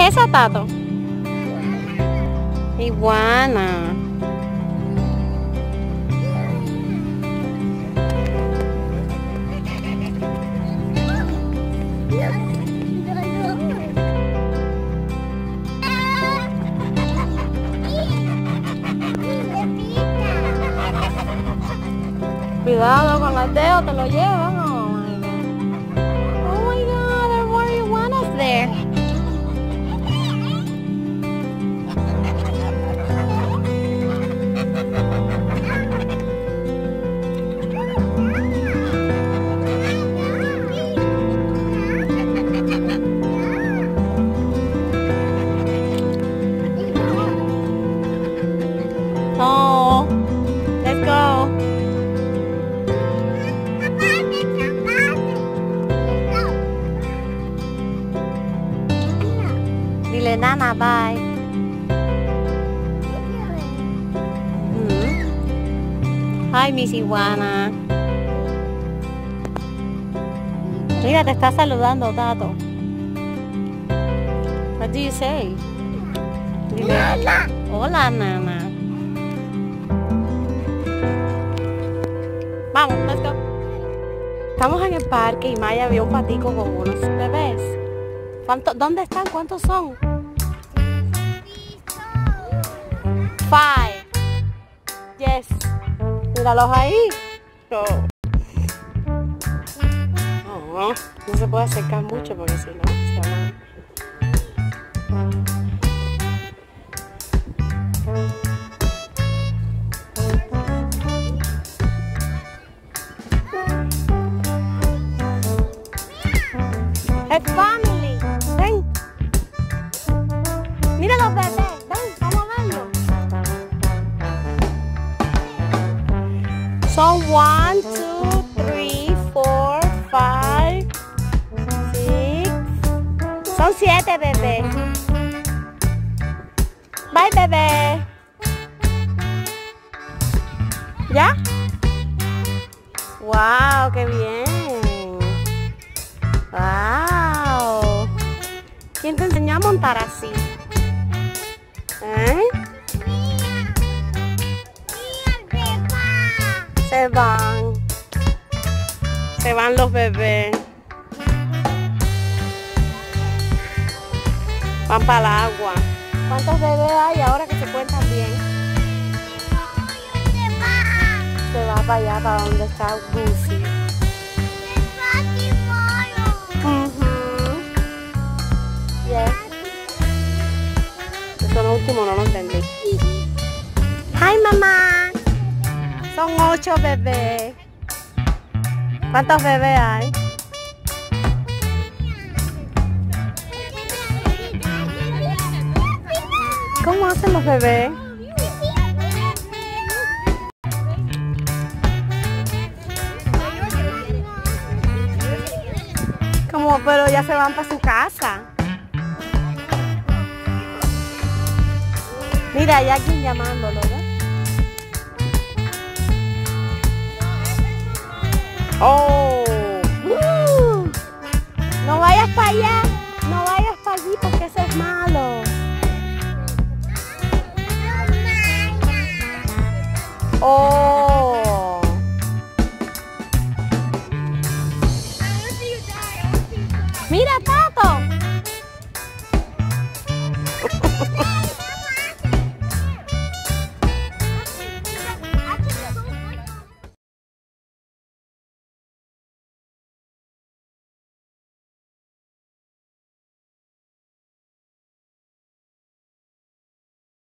esa, Tato? Iguana. Cuidado con los dedos, te lo llevan. Oh my God, there are more iguanas there. No, let's go. Dile nana, bye. Hi, Miss Iguana. Mira, te está saludando, Tato. What do you say? Dile, nana. Hola, nana. Vamos, let's go. Estamos en el parque y Maya vio un patico con unos bebés. ¿Dónde están? ¿Cuántos son? 5. Yes. Míralos ahí. No. No, no se puede acercar mucho porque si no se van. Hey, family. Ven. Mira los bebés. Ven, vamos a verlos. Son 1, 2, 3, 4, 5, 6. Son 7 bebés. Bye, bebé. ¿Ya? Wow, qué bien. Wow. ¿Quién te enseñó a montar así? ¿Eh? Se van. Se van los bebés. Van para el agua. ¿Cuántos bebés hay ahora que se cuentan bien? Se va para allá, para donde está Goofy. Yes. Eso lo último no lo entendí. Hi, mamá. Son 8 bebés. ¿Cuántos bebés hay? ¿Cómo hacen los bebés? ¿Cómo? Pero ya se van para su casa. Mira, hay alguien llamándolo, ¿no? Oh, no vayas para allá, no vayas para allí porque eso es malo. Oh. Mira, Tato.